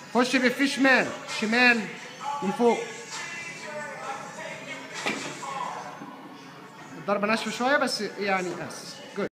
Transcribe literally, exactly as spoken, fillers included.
خش بإفيه شمال شمال من فوق. الضربة ناشفة شوية بس يعني أس